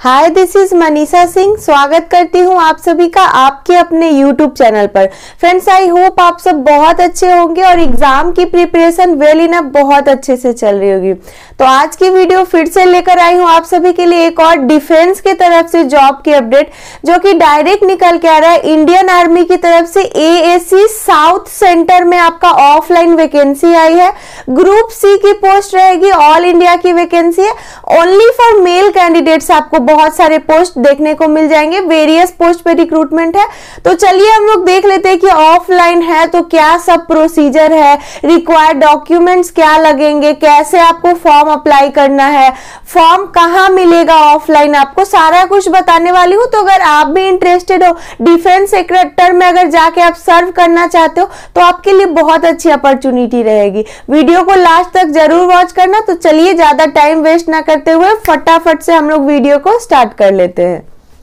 Hi, this is Manisha Singh. स्वागत करती हूँ आप सभी का आपके अपने यूट्यूब चैनल पर। फ्रेंड्स, आई होप आप सब बहुत अच्छे होंगे और एग्जाम की प्रिपरेशन वेल इनफ बहुत अच्छे से चल रही होगी। तो आज की वीडियो फिर से लेकर आई हूँ आप सभी के लिए एक और डिफेंस की तरफ से जॉब की अपडेट, जो कि डायरेक्ट निकल के आ रहा है इंडियन आर्मी की तरफ से। एएससी साउथ सेंटर में आपका ऑफलाइन वैकेंसी आई है। ग्रुप सी की पोस्ट रहेगी, ऑल इंडिया की वैकेंसी है। ओनली फॉर मेल कैंडिडेट्स आपको बहुत सारे पोस्ट देखने को मिल जाएंगे। वेरियस पोस्ट पे रिक्रूटमेंट है। तो चलिए हम लोग देख लेते हैं कि ऑफलाइन है तो क्या सब प्रोसीजर है, रिक्वायर्ड डॉक्यूमेंट्स क्या लगेंगे, कैसे आपको फॉर्म अप्लाई करना है, फॉर्म कहाँ मिलेगा ऑफलाइन, आपको सारा कुछ बताने वाली हूँ। तो अगर आप भी इंटरेस्टेड हो डिफेंस सेक्टर में, अगर जाके आप सर्व करना चाहते हो तो आपके लिए बहुत अच्छी अपॉर्चुनिटी रहेगी। वीडियो को लास्ट तक जरूर वॉच करना। तो चलिए ज्यादा टाइम वेस्ट ना करते हुए फटाफट से हम लोग वीडियो को स्टार्ट कर लेते हैं।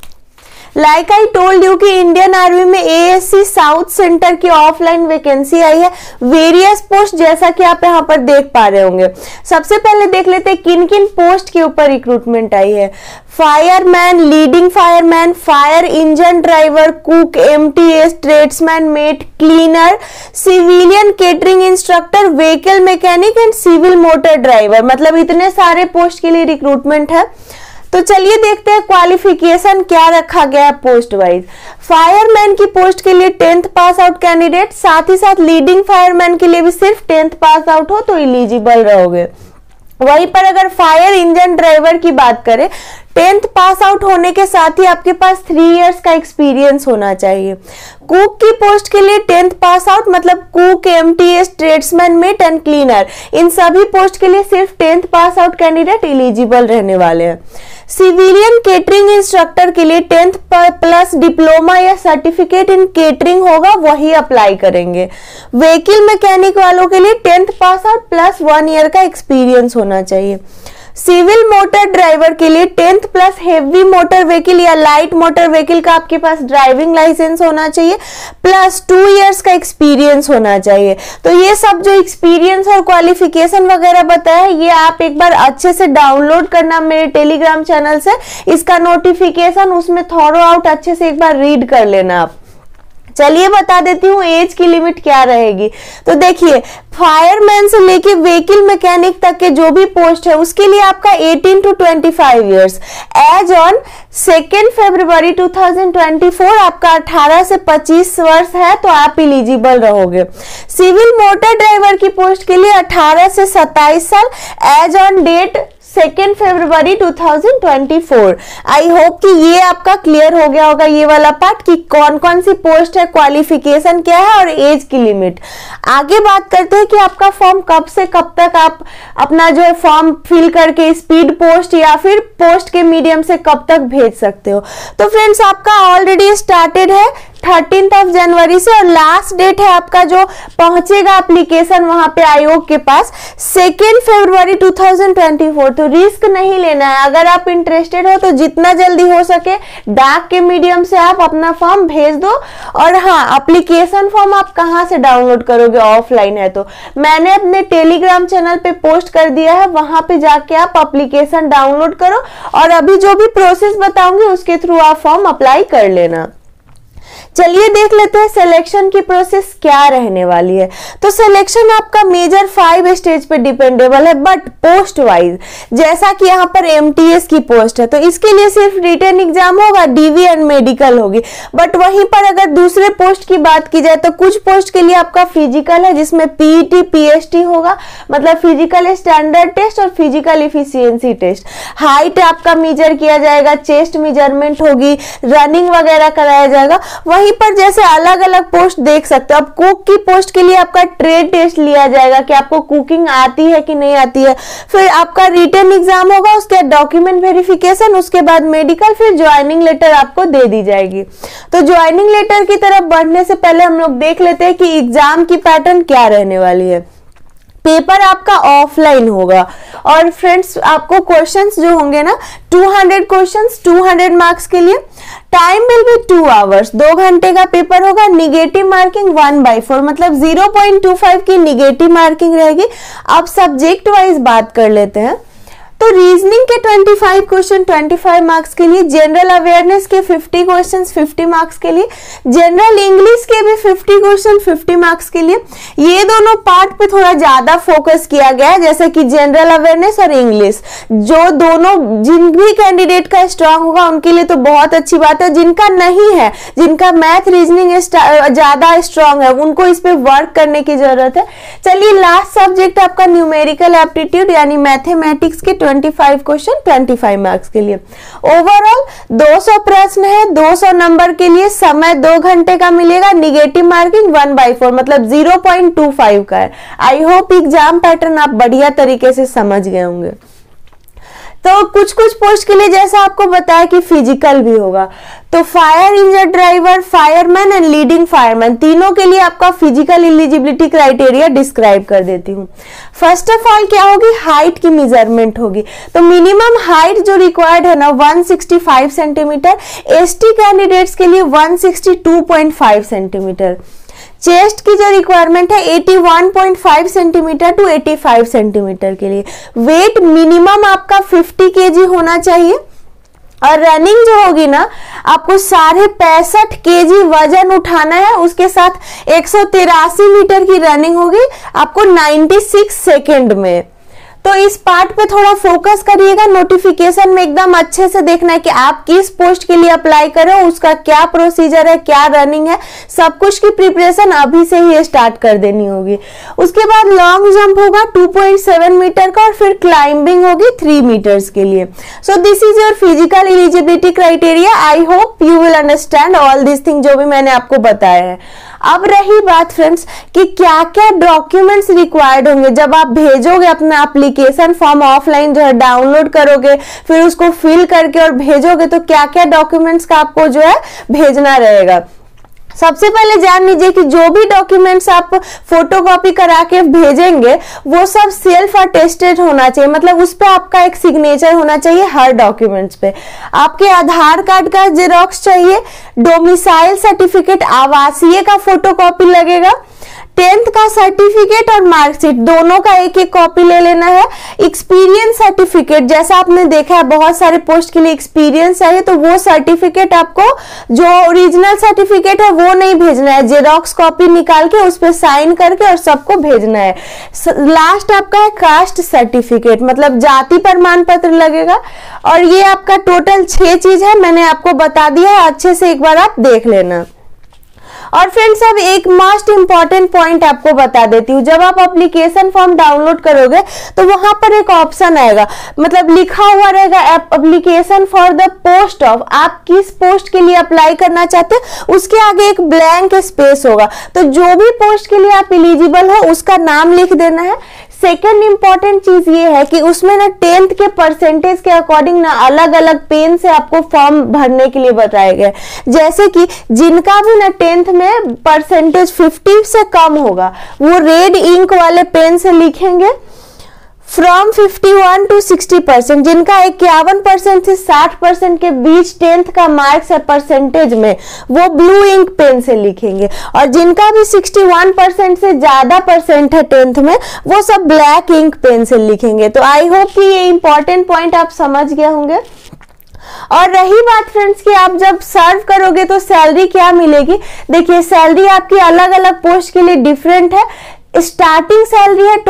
लाइक आई टोल्ड यू कि इंडियन आर्मी में एएससी साउथ सेंटर की ऑफलाइन वैकेंसी आई है। वेरियस पोस्ट जैसा कि आप यहाँ पर देख पा रहे होंगे। सबसे पहले देख लेते हैं किन किन पोस्ट के ऊपर रिक्रूटमेंट आई है। Fireman, leading fireman, fire engine driver, cook, MTS, tradesman, mate, cleaner, civilian catering instructor, vehicle mechanic and civil motor driver. मतलब इतने सारे पोस्ट के लिए रिक्रूटमेंट है। तो चलिए देखते हैं क्वालिफिकेशन क्या रखा गया है पोस्ट वाइज। फायरमैन की पोस्ट के लिए 10th पास आउट कैंडिडेट, साथ ही साथ लीडिंग फायरमैन के लिए भी सिर्फ 10th पास आउट हो तो एलिजिबल रहोगे। वहीं पर अगर फायर इंजन ड्राइवर की बात करें, 10th पास आउट होने के साथ ही आपके पास 3 इयर्स का एक्सपीरियंस होना चाहिए। कुक की पोस्ट के लिए 10th पास आउट, मतलब cook, MTS, tradesman, mate and cleaner, इन सभी पोस्ट के लिए सिर्फ 10th pass out candidate eligible रहने वाले हैं। सिविलियन केटरिंग इंस्ट्रक्टर के लिए 10th प्लस डिप्लोमा या सर्टिफिकेट इन केटरिंग होगा, वही अप्लाई करेंगे। व्हीकल मैकेनिक वालों के लिए 10th pass out plus 1 year का एक्सपीरियंस होना चाहिए। सिविल मोटर ड्राइवर के लिए 10th plus heavy motor vehicle या लाइट मोटर व्हीकल का आपके पास ड्राइविंग लाइसेंस होना चाहिए, प्लस 2 इयर्स का एक्सपीरियंस होना चाहिए। तो ये सब जो एक्सपीरियंस और क्वालिफिकेशन वगैरह बताया है, ये आप एक बार अच्छे से डाउनलोड करना मेरे टेलीग्राम चैनल से। इसका नोटिफिकेशन उसमें थॉरो आउट अच्छे से एक बार रीड कर लेना आप। चलिए बता देती हूँ एज की लिमिट क्या रहेगी। तो देखिए, फायरमैन से लेके व्हीकल मैकेनिक तक के जो भी पोस्ट है उसके लिए आपका 18 to 25 इयर्स। एज ऑन 2 फरवरी 2024 आपका 18 से 25 वर्ष है तो आप एलिजिबल रहोगे। सिविल मोटर ड्राइवर की पोस्ट के लिए 18 से 27 साल, एज ऑन डेट 2 फरवरी 2024। आई होप कि ये आपका क्लियर हो गया होगा ये वाला पार्ट कि कौन कौन सी पोस्ट है, क्वालिफिकेशन क्या है और एज की लिमिट। आगे बात करते हैं कि आपका फॉर्म कब से कब तक आप अपना जो है फॉर्म फिल करके स्पीड पोस्ट या फिर पोस्ट के मीडियम से कब तक भेज सकते हो। तो फ्रेंड्स, आपका ऑलरेडी स्टार्टेड है 13 जनवरी से और लास्ट डेट है आपका जो पहुंचेगा एप्लीकेशन वहां पे आयोग के पास 2 फरवरी 2024। तो रिस्क नहीं लेना है। अगर आप इंटरेस्टेड हो तो जितना जल्दी हो सके डाक के मीडियम से आप अपना फॉर्म भेज दो। और हाँ, एप्लीकेशन फॉर्म आप कहां से डाउनलोड करोगे, ऑफलाइन है तो मैंने अपने टेलीग्राम चैनल पे पोस्ट कर दिया है, वहां पे जाके आप एप्लीकेशन डाउनलोड करो और अभी जो भी प्रोसेस बताऊंगी उसके थ्रू आप फॉर्म अप्लाई कर लेना। चलिए देख लेते हैं सिलेक्शन की प्रोसेस क्या रहने वाली है। तो सिलेक्शन आपका मेजर 5 स्टेज पे डिपेंडेबल है, बट पोस्ट वाइज जैसा कि यहाँ पर एमटीएस की पोस्ट है तो इसके लिए सिर्फ रिटन एग्जाम होगा, डीवी एंड मेडिकल होगी। बट वहीं पर अगर दूसरे पोस्ट की बात की जाए तो कुछ पोस्ट के लिए आपका फिजिकल है जिसमें पीईटी पीएसटी होगा, मतलब फिजिकल स्टैंडर्ड टेस्ट और फिजिकल इफिशियंसी टेस्ट। हाइट आपका मेजर किया जाएगा, चेस्ट मेजरमेंट होगी, रनिंग वगैरह कराया जाएगा। वहीं पर जैसे अलग अलग पोस्ट देख सकते हो। अब कुक की पोस्ट के लिए आपका ट्रेड टेस्ट लिया जाएगा कि आपको कुकिंग आती है कि नहीं आती है। फिर आपका रिटन एग्जाम होगा, उसके बाद डॉक्यूमेंट वेरिफिकेशन, उसके बाद मेडिकल, फिर ज्वाइनिंग लेटर आपको दे दी जाएगी। तो ज्वाइनिंग लेटर की तरफ बढ़ने से पहले हम लोग देख लेते हैं कि एग्जाम की पैटर्न क्या रहने वाली है। पेपर आपका ऑफलाइन होगा और फ्रेंड्स आपको क्वेश्चंस जो होंगे ना 200 क्वेश्चंस 200 मार्क्स के लिए। टाइम विल बी 2 आवर्स, 2 घंटे का पेपर होगा। निगेटिव मार्किंग 1/4 मतलब 0.25 की निगेटिव मार्किंग रहेगी। अब सब्जेक्ट वाइज बात कर लेते हैं। तो रीजनिंग के 25 क्वेश्चन 25 मार्क्स के लिए, जनरल अवेयरनेस के 50 क्वेश्चंस 50 मार्क्स के लिए, जनरल इंग्लिश के भी 50 क्वेश्चन 50 मार्क्स के लिए। ये दोनों पार्ट पे थोड़ा ज्यादा फोकस किया गया है, जैसे कि जनरल अवेयरनेस और इंग्लिश, जो दोनों जिन भी कैंडिडेट का स्ट्रांग होगा उनके लिए तो बहुत अच्छी बात है। जिनका नहीं है, जिनका मैथ रीजनिंग ज्यादा स्ट्रांग है, उनको इस पे वर्क करने की जरूरत है। चलिए लास्ट सब्जेक्ट आपका न्यूमेरिकल एप्टीट्यूड यानी मैथमेटिक्स के 25 क्वेश्चन 25 मार्क्स के लिए। ओवरऑल 200 प्रश्न है, 200 नंबर के लिए, समय 2 घंटे का मिलेगा, निगेटिव मार्किंग 1/4 मतलब 0.25 का है। आई होप एग्जाम पैटर्न आप बढ़िया तरीके से समझ गए होंगे। तो कुछ कुछ पोस्ट के लिए जैसा आपको बताया कि फिजिकल भी होगा, तो fire engine driver, fireman and leading fireman, तीनों के लिए आपका फिजिकल एलिजिबिलिटी क्राइटेरिया डिस्क्राइब कर देती हूँ। फर्स्ट ऑफ ऑल क्या होगी, हाइट की मेजरमेंट होगी। तो मिनिमम हाइट जो रिक्वायर्ड है ना 165 सेंटीमीटर, एसटी कैंडिडेट्स के लिए 162.5 सेंटीमीटर। चेस्ट की जो रिक्वायरमेंट है 81.5 सेंटीमीटर टू 85 सेंटीमीटर के लिए। वेट मिनिमम आपका 50 केजी होना चाहिए। और रनिंग जो होगी ना, आपको 65.5 केजी वजन उठाना है, उसके साथ 183 मीटर की रनिंग होगी आपको 96 सेकेंड में। तो इस पार्ट पे थोड़ा फोकस करिएगा, नोटिफिकेशन में एकदम अच्छे से देखना है कि आप किस पोस्ट के लिए अप्लाई करें, उसका क्या प्रोसीजर है, क्या रनिंग है, सब कुछ की प्रिपरेशन अभी से ही स्टार्ट कर देनी होगी। उसके बाद लॉन्ग जंप होगा 2.7 मीटर का, और फिर क्लाइंबिंग होगी 3 मीटर्स के लिए। So this is your physical eligibility criteria. I hope you will understand all this thing जो भी मैंने आपको बताया है। अब रही बात फ्रेंड्स कि क्या क्या डॉक्यूमेंट्स रिक्वायर्ड होंगे जब आप भेजोगे अपना एप्लीकेशन फॉर्म, ऑफलाइन जो है डाउनलोड करोगे, फिर उसको फिल करके और भेजोगे, तो क्या क्या डॉक्यूमेंट्स का आपको जो है भेजना रहेगा। सबसे पहले जान लीजिए कि जो भी डॉक्यूमेंट्स आप फोटोकॉपी करा के भेजेंगे वो सब सेल्फ अटेस्टेड होना चाहिए, मतलब उस पे आपका एक सिग्नेचर होना चाहिए हर डॉक्यूमेंट्स पे। आपके आधार कार्ड का जेरॉक्स चाहिए, डोमिसाइल सर्टिफिकेट आवासीय का फोटोकॉपी लगेगा, 10th का सर्टिफिकेट और मार्कशीट दोनों का एक एक कॉपी ले लेना है। एक्सपीरियंस सर्टिफिकेट, जैसा आपने देखा है बहुत सारे पोस्ट के लिए एक्सपीरियंस चाहिए, तो वो सर्टिफिकेट आपको, जो ओरिजिनल सर्टिफिकेट है वो नहीं भेजना है, जेरॉक्स कॉपी निकाल के उस पर साइन करके और सबको भेजना है। लास्ट आपका है कास्ट सर्टिफिकेट, मतलब जाति प्रमाण पत्र लगेगा। और ये आपका टोटल 6 चीज है, मैंने आपको बता दिया है, अच्छे से एक बार आप देख लेना। और फ्रेंड्स अब एक मोस्ट इंपॉर्टेंट पॉइंट आपको बता देती हूँ, जब आप एप्लीकेशन फॉर्म डाउनलोड करोगे तो वहां पर एक ऑप्शन आएगा, मतलब लिखा हुआ रहेगा application for the post of, आप किस पोस्ट के लिए अप्लाई करना चाहते हैं, उसके आगे एक ब्लैंक स्पेस होगा। तो जो भी पोस्ट के लिए आप एलिजिबल हो उसका नाम लिख देना है। सेकेंड इंपॉर्टेंट चीज ये है कि उसमें ना 10th के परसेंटेज के अकॉर्डिंग ना अलग अलग पेन से आपको फॉर्म भरने के लिए बताए गए। जैसे कि जिनका भी ना 10th में परसेंटेज 50 से कम होगा वो रेड इंक वाले पेन से लिखेंगे फ्रॉम 51 to 60%। जिनका 51% से 60% के बीच 10th का मार्क्स है परसेंटेज में, वो ब्लू इंक पेन से लिखेंगे। और जिनका भी 61% से ज्यादा परसेंट है 10th में, वो सब ब्लैक इंक पेन से लिखेंगे। तो आई होप कि ये इंपॉर्टेंट पॉइंट आप समझ गए होंगे। और रही बात फ्रेंड्स कि आप जब सर्व करोगे तो सैलरी क्या मिलेगी, देखिए सैलरी आपकी अलग अलग पोस्ट के लिए डिफरेंट है। स्टार्टिंग सैलरी है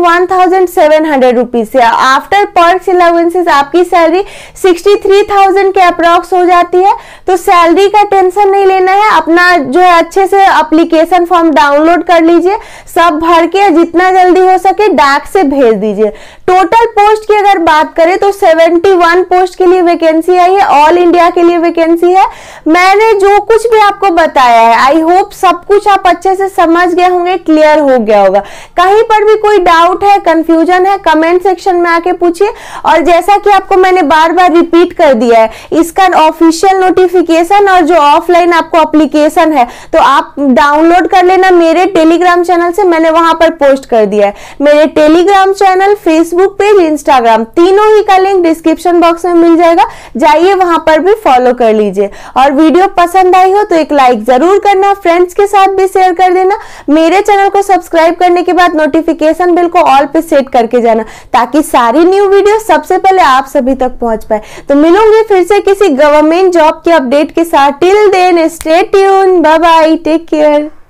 21,700 रुपीज से, आफ्टर पर्क्स अलाउंसेस आपकी सैलरी 63,000 के अप्रॉक्स हो जाती है। तो सैलरी का टेंशन नहीं लेना है, अपना जो है अच्छे से एप्लीकेशन फॉर्म डाउनलोड कर लीजिए, सब भर के जितना जल्दी हो सके डाक से भेज दीजिए। टोटल पोस्ट की अगर बात करें तो 71 पोस्ट के लिए वैकेंसी आई है, ऑल इंडिया के लिए वैकेंसी है। मैंने जो कुछ भी आपको बताया है आई होप सब कुछ आप अच्छे से समझ गए होंगे, क्लियर हो गया होगा। कहीं पर भी कोई डाउट है, कंफ्यूजन है, कमेंट सेक्शन में आके पूछिए। और जैसा कि आपको मैंने बार बार रिपीट कर दिया है, इसका ऑफिशियल नोटिफिकेशन और जो ऑफलाइन आपको एप्लीकेशन है तो आप डाउनलोड कर लेना मेरे टेलीग्राम चैनल से, मैंने वहां पर पोस्ट कर दिया है। मेरे Telegram channel, Facebook page, Instagram तीनों ही का लिंक डिस्क्रिप्शन बॉक्स में मिल जाएगा, जाइए वहां पर भी फॉलो कर लीजिए। और वीडियो पसंद आई हो तो एक लाइक जरूर करना, फ्रेंड्स के साथ भी शेयर कर देना, मेरे चैनल को सब्सक्राइब सब्सक्राइब करने के बाद नोटिफिकेशन बेल को ऑल पे सेट करके जाना, ताकि सारी न्यू वीडियो सबसे पहले आप सभी तक पहुंच पाए। तो मिलूंगी फिर से किसी गवर्नमेंट जॉब के अपडेट के साथ। Till then stay tuned, bye bye, take care.